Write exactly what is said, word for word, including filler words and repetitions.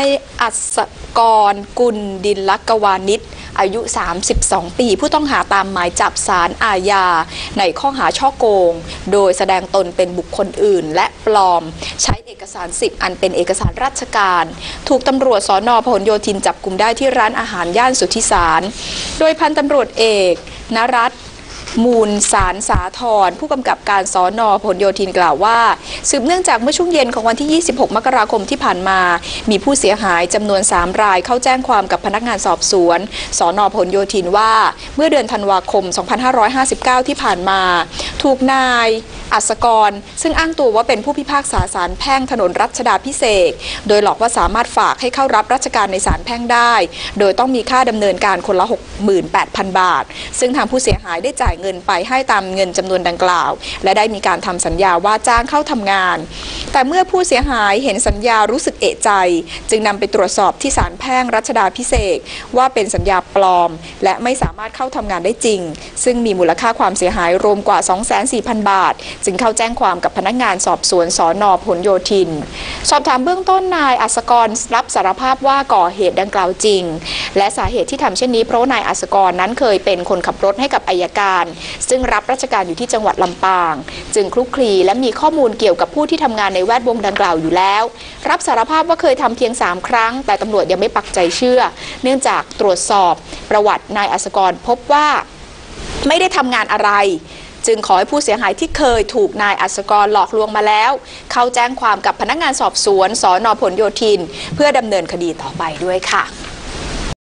อัศกรกุลดิลกวานิชอายุสามสิบสองปีผู้ต้องหาตามหมายจับศาลอาญาในข้อหาฉ้อโกงโดยแสดงตนเป็นบุคคลอื่นและปลอมใช้เอกสารสิทธิ์อันเป็นเอกสารราชการถูกตำรวจสน.พหลโยธินจับกุมได้ที่ร้านอาหารย่านสุทธิสารโดยพันตำรวจเอกนรัตน์มูลสารสาธรผู้กำกับการสน.พหลโยธินกล่าวว่าสืบเนื่องจากเมื่อช่วงเย็นของวันที่ยี่สิบหกมกราคมที่ผ่านมามีผู้เสียหายจำนวนสามรายเข้าแจ้งความกับพนักงานสอบสวนสน.พหลโยธินว่าเมื่อเดือนธันวาคมสองพันห้าร้อยห้าสิบเก้าที่ผ่านมาถูกนายอัศกรซึ่งอ้างตัวว่าเป็นผู้พิพากษาศาลแพ่งถนนรัชดาภิเษกโดยหลอกว่าสามารถฝากให้เข้ารับราชการในศาลแพ่งได้โดยต้องมีค่าดำเนินการคนละ หกหมื่นแปดพัน บาทซึ่งทางผู้เสียหายได้จ่ายเงินไปให้ตามเงินจำนวนดังกล่าวและได้มีการทำสัญญาว่าจ้างเข้าทำงานแต่เมื่อผู้เสียหายเห็นสัญญารู้สึกเอะใจจึงนำไปตรวจสอบที่ศาลแพ่งรัชดาภิเษกว่าเป็นสัญญาปลอมและไม่สามารถเข้าทำงานได้จริงซึ่งมีมูลค่าความเสียหายรวมกว่า สองแสนสี่พัน บาทจึงเข้าแจ้งความกับพนักงานสอบสวนสน.พหลโยธินสอบถามเบื้องต้นนายอัศกรรับสารภาพว่าก่อเหตุดังกล่าวจริงและสาเหตุที่ทำเช่นนี้เพราะนายอัศกรนั้นเคยเป็นคนขับรถให้กับอัยการซึ่งรับราชการอยู่ที่จังหวัดลำปางจึงคลุกคลีและมีข้อมูลเกี่ยวกับผู้ที่ทำงานในแวดวงดังกล่าวอยู่แล้วรับสารภาพว่าเคยทำเพียงสามครั้งแต่ตำรวจยังไม่ปักใจเชื่อเนื่องจากตรวจสอบประวัตินายอัศกรพบว่าไม่ได้ทำงานอะไรจึงขอให้ผู้เสียหายที่เคยถูกนายอัศกรหลอกลวงมาแล้วเข้าแจ้งความกับพนักงานสอบสวนสน.พหลโยธินเพื่อดำเนินคดีต่อไปด้วยค่ะ